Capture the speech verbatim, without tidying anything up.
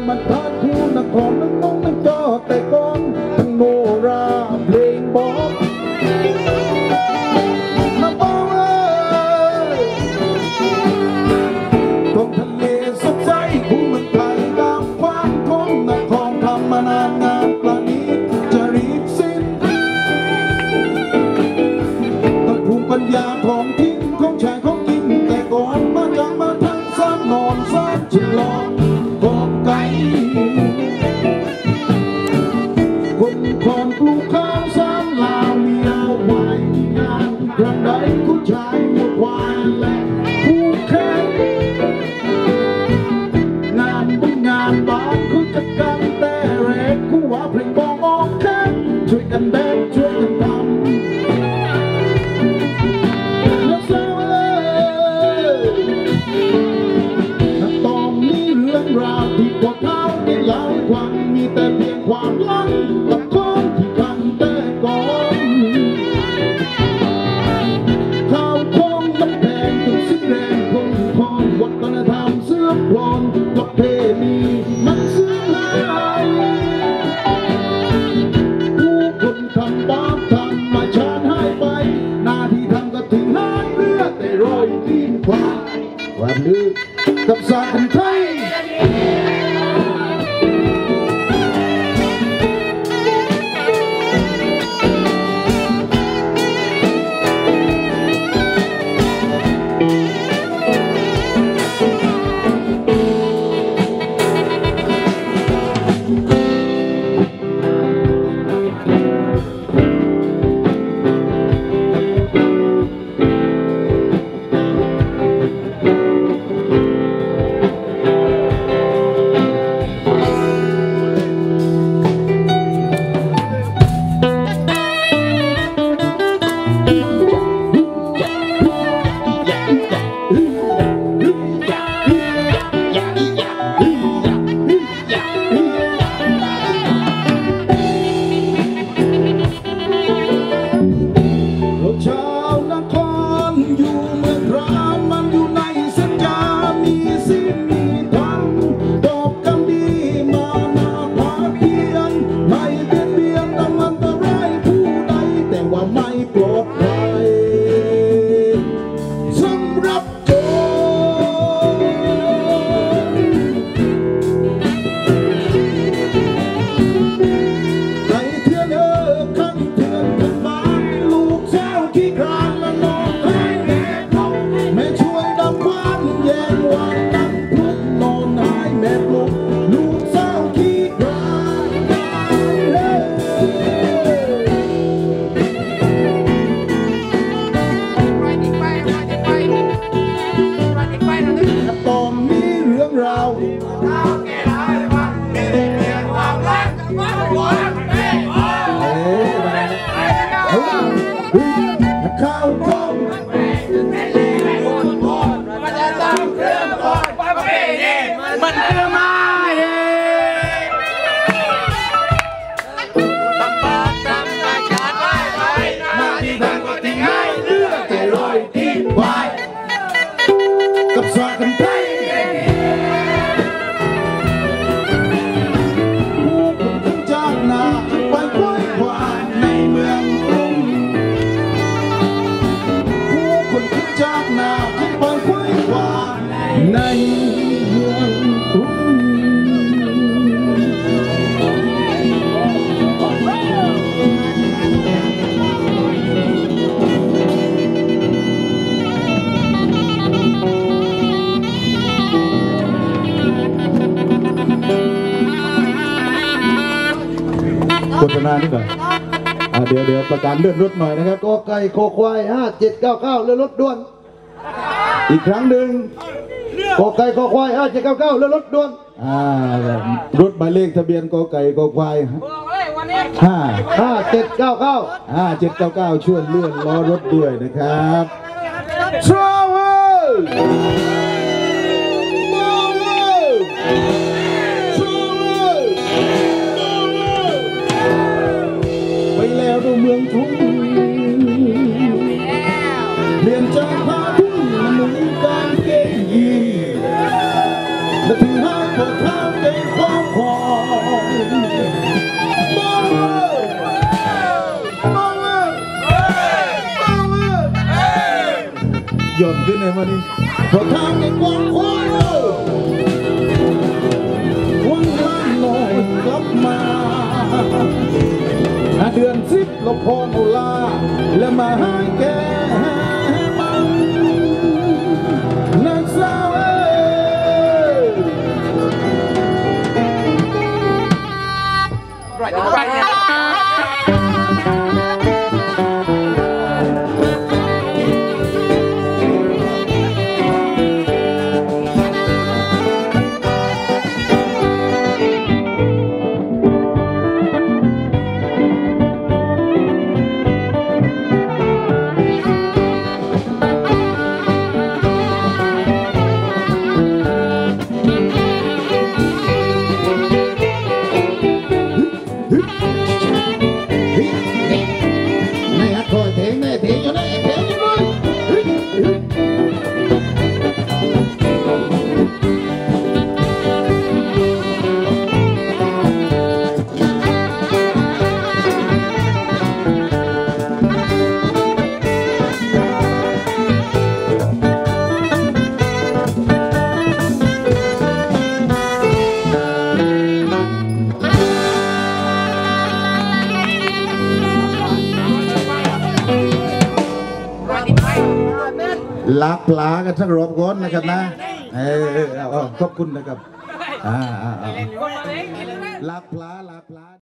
มันทานคู่นครนักน้องนักจอแต่ก่อนทั้งโนราเพลงบอกมาบอกเอ้ยท้องทะเลสดใสคู่เมืองไทยดาวความของนครทำมานานงานประณีตจะรีบสิ้นต้องภูมิปัญญาของทิ้งของชายของกินแต่ก่อนมาจากมาทั้งสามนอนสามจิลองกอบไก่คนคอนปลูกข้าวสามลาวเลี้ยวไว้งานครั้งใดผู้ชายหมดวายและผู้แข่งงานบุญงานบ้านคุณจัดการแต่แรกคู่ว่าเพลงบอกออกแค่ช่วยกันแบกช่วยกันทำแล้วเศร้าเลยนักตองนี้เรื่องราวที่พวกเขาได้เล่าให้ฟังมีแต่เพียงความหลังกับคนที่คันแต่ก่อนข้าวของมันแพงจนสิ้นแรงคงทองวัฒนธรรมเสื่อมคลอนประเพณีมันเสื่อมหายผู้คนทำบาปทำมาชาติหายไปหน้าที่ทำก็ถึงหายเรือแต่รอยตีนควายวันนี้กับสากลไทยกับสากลไทยผู้คนทั้งจากนาไปควายควายในเมืองกรุงผู้คนทั้งจากนาไปควายควายในเมืองกรุงโฆษณานิดหน่อยเดี๋ยวเดี๋ยวประกันเลื่อนรถหน่อยนะครับก็ไก่โคควายห้าเจ็ดเก้าเก้าเลื่อนรถด่วนอีกครั้งหนึ่งก็ไก่โคควายห้าเจ็ดเก้าเก้าเลื่อนรถด่วนรถหมายเลขทะเบียนก็ไก่โคควายห้าห้าเจ็ดเก้าเก้าห้าเจ็ดเก้าเก้าช่วยเลื่อนล้อรถด้วยนะครับทราเวลไปแล้วดูเมืองทุ่งเปลี่ยนจากผ้าทุ่งมาหนุ่มกางเกงยีนและถึงห้างพวกข้าวเกงความขึ้นในวันนี้พอทางในกว้างโค้งวังล้านหน่อยกลับมาเดือนสิบเราพอโนลาและมาให้แกมันนักสาวเอ้ย right right now ลาปลากันสักรอบก่อนนะครับนะเออขอบคุณนะครับอ่าลาปลาลาปลา